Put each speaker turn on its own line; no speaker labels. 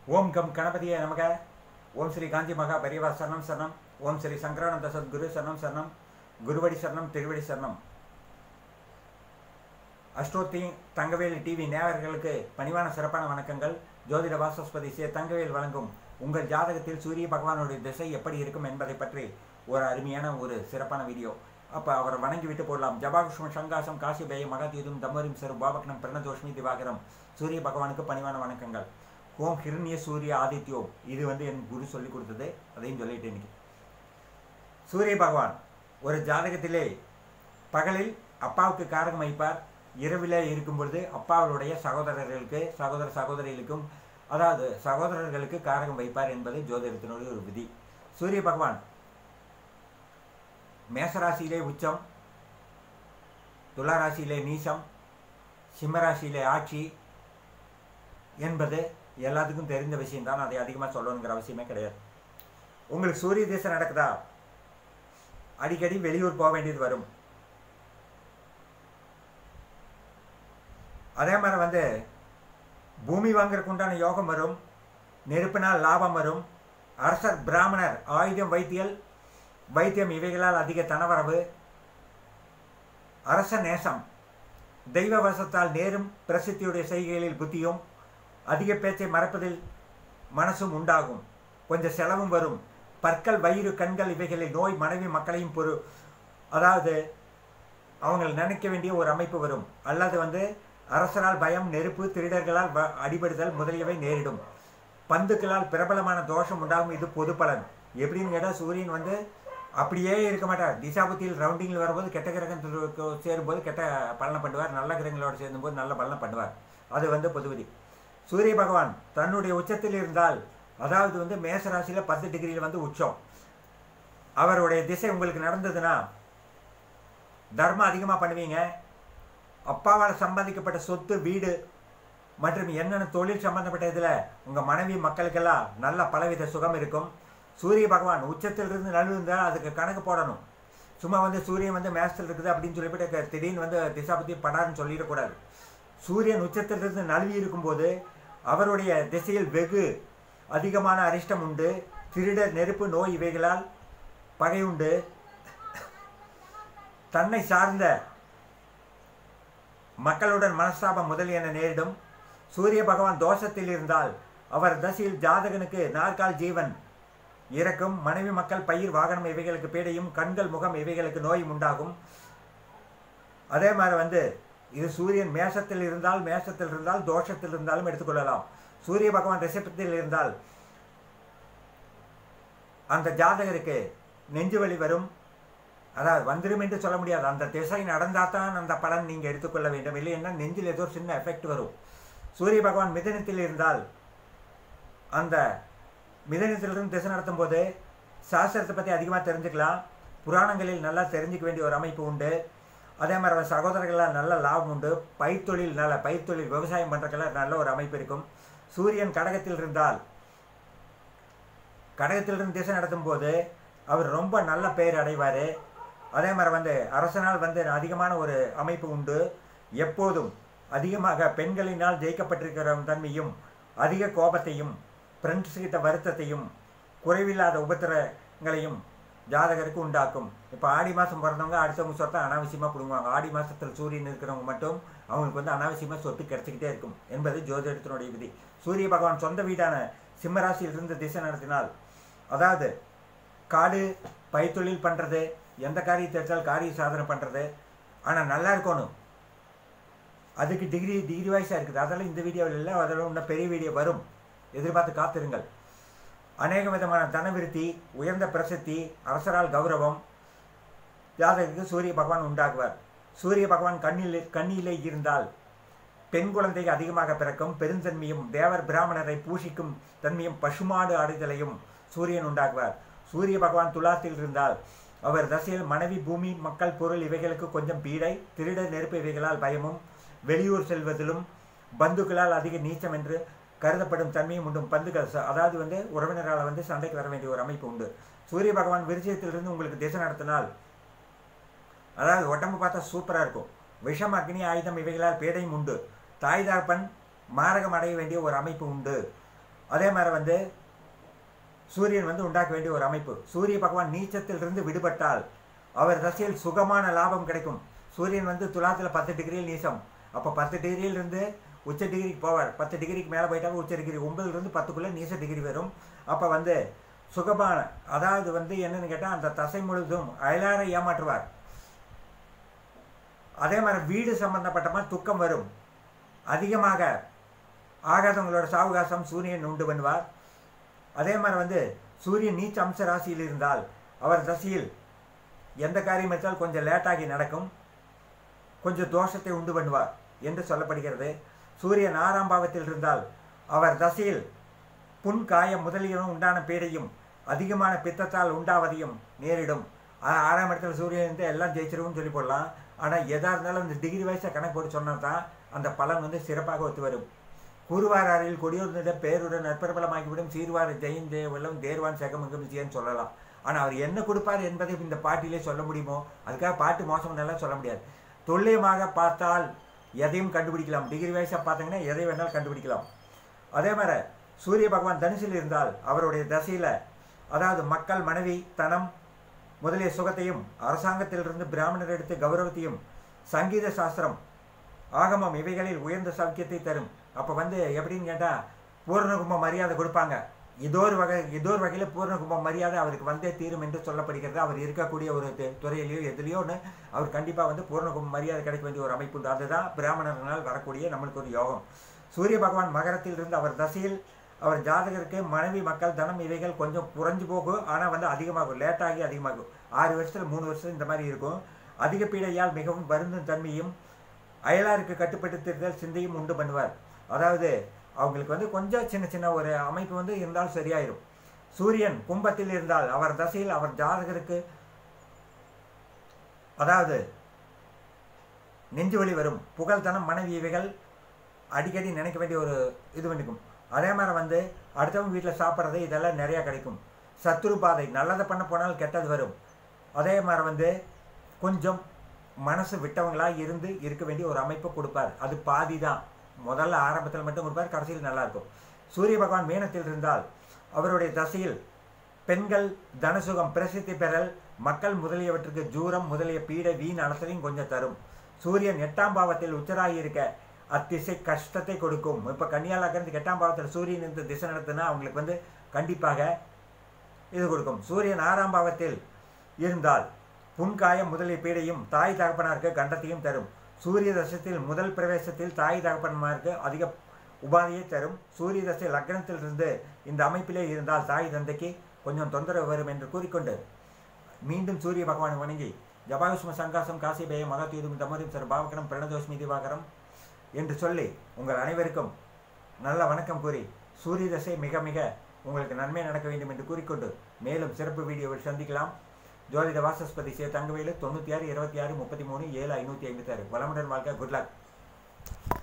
ओम गम गणपतिये नमः। ओम श्री कांची महा परिवार शरणम शरणम। ओम श्री शंकरानंद सद्गुरु शरणम शरणम। गुरुवடி शरणम திருவடி शरणम। அஷ்டோத்தி தங்கவேல் டிவி நேயர்களுக்கு பணிவான சிறப்பான வணக்கங்கள். ஜோதிட வாசஸ்பதி சே தங்கவேல் வழங்கும் உங்கள் ஜாதகத்தில் சூரிய பகவானுடைய திசை எப்படி இருக்கும் என்பதை பற்றி ஒரு அருமையான ஒரு சிறப்பான வீடியோ. அப்போ அவரை வணங்கி விட்டு போடலாம். ஜபாகுஷ்ம சங்காசம் காசிபேய மகதீதும் தம்மரிம் சரு பாபக்னம் பிரணதோஷ்மி திவாகரம். சூரிய பகவானுக்கு பணிவான வணக்கங்கள். ஓம் ஹிரண்ய சூரிய ஆதித்யோ, இது என் குரு சொல்லி கொடுத்தது, அதையும் சொல்லிட்டு இன்னைக்கு. சூரிய பகவான் ஒரு ஜாதகத்திலே பகலில் அப்பாவுக்கு காரகம் வைப்பார், இரவில் இருக்கும் பொழுது அப்பாவுடைய சகோதரர்களுக்கு சகோதரிகளுக்கும் அதாவது சகோதரர்களுக்கு காரகம் வைப்பார் என்பது ஜோதிடத்தினுடைய ஒரு விதி. சூரிய பகவான் மேசராசியிலே உச்சம், துளாராசியிலே நீசம், சிம்மராசியிலே ஆட்சி என்பது எல்லாத்துக்கும் தெரிந்த விஷயம்தான். அதை அதிகமாக சொல்லணுங்கிற அவசியமே கிடையாது. உங்களுக்கு சூரிய திசை நடக்குதா, அடிக்கடி வெளியூர் போக வேண்டியது வரும். அதே மாதிரி பூமி வாங்குறதுக்கு உண்டான யோகம் வரும், நெருப்பினால் லாபம் வரும், அரசர் பிராமணர் ஆயுதம் வைத்தியம் இவைகளால் அதிக தனவரவு, அரச நேசம், தெய்வ வசத்தால் நேரும் பிரசித்தியுடைய செய்கைகளில் புத்தியும், அதிக பேச்சை மறப்பதில் மனசும் உண்டாகும், கொஞ்சம் செலவும் வரும், பற்கள் வயிறு கண்கள் இவைகளில் நோய், மனைவி மக்களையும் அதாவது அவங்க நினைக்க வேண்டிய ஒரு அமைப்பு வரும். அல்லது அரசரால் பயம், நெருப்பு, திருடர்களால் அடிபடுதல் முதலியவை நேரிடும். பந்துக்களால் பிரபலமான தோஷம் உண்டாகும். இது பொது பலன். எப்படின்னு கேட்டால் சூரியன் அப்படியே இருக்க மாட்டார். திசாபுத்தியில் ரவுண்டிங்கில் வரும்போது கெட்ட கிரகங்களுக்கு சேரும்போது கெட்ட பலனை பண்ணுவார், நல்ல கிரகங்களோடு சேரும்போது நல்ல பலனை பண்ணுவார். அது பொதுவிதி. சூரிய பகவான் தன்னுடைய உச்சத்தில் இருந்தால், அதாவது மேசராசியில் 10 டிகிரியில் உச்சம், அவருடைய திசை உங்களுக்கு நடந்ததுன்னா தர்மம் அதிகமாக பண்ணுவீங்க. அப்பாவால் சம்பாதிக்கப்பட்ட சொத்து, வீடு மற்றும் என்னென்ன தொழில் சம்பந்தப்பட்ட இதில் உங்கள் மனைவி மக்களுக்கெல்லாம் நல்ல பலவித சுகம் இருக்கும். சூரிய பகவான் உச்சத்திலிருந்து நழுவிருந்தால் அதுக்கு கணக்கு போடணும். சும்மா சூரியன் மேசத்தில் இருக்குது அப்படின்னு சொல்லிவிட்டு திடீர்னு திசாபத்தி படாருன்னு சொல்லிடக்கூடாது. சூரியன் உச்சத்திலிருந்து நழுவி இருக்கும்போது அவருடைய திசையில் வெகு அதிகமான அரிஷ்டம் உண்டு. திருடர், நெருப்பு, நோய் இவைகளால் பகை உண்டு. தன்னை சார்ந்த மக்களுடன் மனஸ்தாபம் முதலியன நேரிடும். சூரிய பகவான் தோஷத்தில் இருந்தால் அவர் தசையில் ஜாதகனுக்கு நாற்கால் ஜீவன் இறக்கும், மனைவி மக்கள் பயிர் வாகனம் இவைகளுக்கு பீடையும், கண்கள் முகம் இவைகளுக்கு நோயும் உண்டாகும். அதே மாதிரி இது சூரியன் மேசத்தில் இருந்தால் தோஷத்தில் இருந்தாலும் எடுத்துக்கொள்ளலாம். சூரிய பகவான் ரிஷபத்தில் இருந்தால் அந்த ஜாதகருக்கு நெஞ்சு வலி வரும். அதாவது வந்துடும் என்று சொல்ல முடியாது. அந்த திசை நடந்தால் தான் அந்த பலன் நீங்கள் எடுத்துக்கொள்ள வேண்டும். இல்லைன்னா நெஞ்சில் ஏதோ சின்ன எஃபெக்ட் வரும். சூரிய பகவான் மிதனத்தில் இருந்தால் அந்த மிதனத்திலிருந்து திசை நடத்தும் போது சாஸ்திரத்தை பற்றி அதிகமாக தெரிஞ்சுக்கலாம். புராணங்களில் நல்லா தெரிஞ்சுக்க வேண்டிய ஒரு அமைப்பு உண்டு. அதே மாதிரி சகோதரர்களால் நல்ல லாபம் உண்டு. பயிர்த்தொழில் விவசாயம் பண்ணுறதுக்கெல்லாம் நல்ல ஒரு அமைப்பு இருக்கும். சூரியன் கடகத்திலிருந்து திசை நடத்தும் போது அவர் ரொம்ப நல்ல பெயர் அடைவார். அதே மாதிரி அரசனால் அதிகமான ஒரு அமைப்பு உண்டு. எப்போதும் அதிகமாக பெண்களினால் ஜெயிக்கப்பட்டிருக்கிற தன்மையும், அதிக கோபத்தையும், ஃப்ரெண்ட்ஸ் கிட்ட வருத்தத்தையும், குறைவில்லாத உபத்திரங்களையும் ஜாதகருக்கு உண்டாக்கும். இப்போ ஆடி மாதம் பிறந்தவங்க அடுத்தவங்க சொத்தை அனாவசியமாக பிடுங்குவாங்க. ஆடி மாதத்தில் சூரியன் இருக்கிறவங்க மட்டும் அவங்களுக்கு அனாவசியமாக சொத்து கிடச்சிக்கிட்டே இருக்கும் என்பது ஜோதிடத்தினுடைய விதி. சூரிய பகவான் சொந்த வீடான சிம்மராசியிலிருந்து திசை நடத்தினால், அதாவது காடு, பயிர்த்தொழில் பண்ணுறது, எந்த காரியத்தை எடுத்தால் காரிய சாதனை பண்ணுறது, ஆனால் நல்லா இருக்கணும். அதுக்கு டிகிரி வைஸாக இருக்குது. அதெல்லாம் இந்த வீடியோவில் இல்லை, அதெல்லாம் இன்னும் பெரிய வீடியோ வரும், எதிர்பார்த்து காத்திருங்கள். அநேக விதமான தனவிருத்தி, உயர்ந்த பிரசித்தி, அரசரால் கௌரவம் ஜாதகருக்கு சூரிய பகவான் உண்டாக்குவார். சூரிய பகவான் கண்ணிலே இருந்தால் பெண் குழந்தைக்கு அதிகமாக பிறக்கும். பெருந்தன்மையும், தேவர் பிராமணரை பூஷிக்கும் தன்மையும், பசுமாடு அடைதலையும் சூரியன் உண்டாக்குவார். சூரிய பகவான் துலாத்தில் இருந்தால் அவர் தசையில் மனைவி, பூமி, மக்கள், பொருள் இவைகளுக்கு கொஞ்சம் பீடை, திருடர், நெருப்பு இவைகளால் பயமும், வெளியூர் செல்வதிலும், பந்துக்களால் அதிக நீச்சம் என்று கருதப்படும் தன்மையும் உண்டும். பந்துக்கள் அதாவது உறவினரால் சண்டைக்கு வர வேண்டிய ஒரு அமைப்பு உண்டு. சூரிய பகவான் விருச்சிகத்திலிருந்து உங்களுக்கு திசை நடத்தினால், அதாவது உடம்பு பார்த்தா சூப்பராக இருக்கும். விஷம், அக்னி, ஆயுதம் இவைகளால் பீடையும் உண்டு. தாய் தகப்பன் மாரகம் அடைய வேண்டிய ஒரு அமைப்பு உண்டு. அதே மாதிரி வந்து சூரியன் வந்து உண்டாக்க வேண்டிய ஒரு அமைப்பு. சூரிய பகவான் நீச்சத்திலிருந்து விடுபட்டால் அவர் தசையில் சுகமான லாபம் கிடைக்கும். சூரியன் வந்து துலாத்தில் 10 டிகிரியில் நீசம். அப்போ 10 டிகிரியிலிருந்து உச்ச டிகிரிக்கு போவார். 10 டிகிரிக்கு மேலே போயிட்டாலும் உச்ச டிகிரி 9லிருந்து 10க்குள்ளே நீச டிகிரி வரும். அப்போ வந்து சுகமான, அதாவது வந்து என்னன்னு கேட்டால் அந்த தசை முழுதும் அயலாரை ஏமாற்றுவார். அதே மாதிரி வீடு சம்பந்தப்பட்டமாக துக்கம் வரும். அதிகமாக ஆகாதவங்களோட சாவகாசம் சூரியன் உண்டு பண்ணுவார். அதே மாதிரி வந்து சூரியன் நீச்ச அம்ச ராசியில் இருந்தால் அவர் தசையில் எந்த காரியம் வச்சால் கொஞ்சம் லேட்டாகி நடக்கும், கொஞ்சம் தோஷத்தை உண்டு பண்ணுவார் என்று சொல்லப்படுகிறது. சூரியன் 6ஆம் பாவத்தில் இருந்தால் அவர் தசையில் புண் காயம் முதலியவும் உண்டான பீடையும் அதிகமான பித்தத்தால் உண்டாவதையும் நேரிடும். 6ஆம் இடத்துல சூரியன் இருந்து எல்லாம் ஜெயிச்சிருக்கும்னு சொல்லி போடலாம். ஆனால் எதாக இருந்தாலும் இந்த டிகிரி வயசை கணக்கு போட்டு சொன்னால் தான் அந்த பலன் வந்து சிறப்பாக ஒத்து வரும். கூறுவாரில் கொடியூர்ந்த பேருடன் நற்பரபலமாகிவிடும். சீர்வார ஜெயின் வெள்ளம் தேர்வான் செகமுங்கன்னு சொல்லலாம். ஆனால் அவர் என்ன கொடுப்பார் என்பதை இந்த பாட்டிலே சொல்ல முடியுமோ? அதுக்காக பாட்டு மோசம்னாலாம் சொல்ல முடியாது. துல்லியமாக பார்த்தால் எதையும் கண்டுபிடிக்கலாம். டிகிரி வயசாக பார்த்தீங்கன்னா எதை வேணாலும் கண்டுபிடிக்கலாம். அதே மாதிரி சூரிய பகவான் தனுசில் இருந்தால் அவருடைய தசையில், அதாவது மக்கள், மனைவி, தனம் முதலிய சுகத்தையும், அரசாங்கத்திலிருந்து பிராமணர் எடுத்து கௌரவத்தையும், சங்கீத சாஸ்திரம், ஆகமம் இவைகளில் உயர்ந்த சௌக்கியத்தை தரும். அப்போ வந்து எப்படின்னு கேட்டால் பூர்ணகும்ப மரியாதை கொடுப்பாங்க. இதோ ஒரு வகையில் பூர்ணகும்ப மரியாதை அவருக்கு வந்தே தீரும் என்று சொல்லப்படுகிறது. அவர் இருக்கக்கூடிய ஒரு துறையிலையோ எதுலையோ ஒன்று அவர் கண்டிப்பாக வந்து பூர்ணகும்ப மரியாதை கிடைக்க வேண்டிய ஒரு அமைப்பு உண்டு. அதுதான் பிராமணர்களால் வரக்கூடிய நம்மளுக்கு ஒரு யோகம். சூரிய பகவான் மகரத்தில் இருந்து அவர் தசையில் அவர் ஜாதகருக்கு மனைவி, மக்கள், தனம் இவைகள் கொஞ்சம் குறைஞ்சு போகும். ஆனால் வந்து அதிகமாகும், லேட்டாகி அதிகமாகும். 6 வருஷத்தில் 3 வருஷம் இந்த மாதிரி இருக்கும். அதிக பீடையால் மிகவும் வருந்தும் தன்மையும் அயலாருக்கு கட்டுப்படுத்துதல் சிந்தையும் உண்டு பண்ணுவார். அதாவது அவங்களுக்கு வந்து கொஞ்சம் சின்ன சின்ன ஒரு அமைப்பு வந்து இருந்தால் சரியாயிரும். சூரியன் கும்பத்தில் இருந்தால் அவர் தசையில் அவர் ஜாதகருக்கு, அதாவது நெஞ்சு வலி வரும், புகழ்தனம், மனைவி இவைகள் அடிக்கடி நினைக்க வேண்டிய ஒரு இது பண்ணிக்கும். அதே மாதிரி வந்து அடுத்தவங்க வீட்டில் சாப்பிட்றது இதெல்லாம் நிறையா கிடைக்கும். சத்துரு பாதை, நல்லதை பண்ண போனால் கெட்டது வரும். அதே மாதிரி வந்து கொஞ்சம் மனசு விட்டவங்களாக இருந்து இருக்க வேண்டிய ஒரு அமைப்பை கொடுப்பார். அது பாதி தான், முதல்ல ஆரம்பத்தில் மட்டும் கொடுப்பார், கடைசியில் நல்லாயிருக்கும். சூரிய பகவான் மீனத்தில் இருந்தால் அவருடைய தசையில் பெண்கள், தனசுகம், பிரசித்தி பெறல், மக்கள் முதலியவற்றுக்கு ஜூரம் முதலிய பீடை, வீண் அலசலையும் கொஞ்சம் தரும். சூரியன் 8ஆம் பாவத்தில் உச்சராகி இருக்க அத்திசை கஷ்டத்தை கொடுக்கும். இப்போ கன்னியாலக்கணத்துக்கு 8ஆம் பாவத்தில் சூரியன் இந்த திசை நடத்துனா அவங்களுக்கு வந்து கண்டிப்பாக இது கொடுக்கும். சூரியன் 6ஆம் பாவத்தில் இருந்தால் புன்காயம் முதலிய பீடையும் தாய் தகப்பனாருக்கு கண்டத்தையும் தரும். சூரிய தசத்தில் முதல் பிரவேசத்தில் தாய் தகப்பன்மாருக்கு அதிக உபாதையை தரும். சூரிய தசை லக்னத்தில் இருந்து இந்த அமைப்பிலே இருந்தால் தாய் தந்தைக்கு கொஞ்சம் தொந்தரவு வரும் என்று கூறிக்கொண்டு மீண்டும் சூரிய பகவானை வணங்கி ஜபாயுஷ்ம சங்காசம் காசிபேய மகத்தீதும் தமரும் சர் பாவகரம் பிரணதோஷ்மி திவாகரம் என்று சொல்லி உங்கள் அனைவருக்கும் நல்ல வணக்கம் கூறி சூரிய தசை மிக மிக உங்களுக்கு நன்மை நடக்க வேண்டும் என்று கூறிக்கொண்டு மேலும் சிறப்பு வீடியோவில் சந்திக்கலாம். ஜோதிட வாசஸ்பதி தங்கவேலு 96 26 33 7 556. வளமுடன் வாழ்க. Good luck.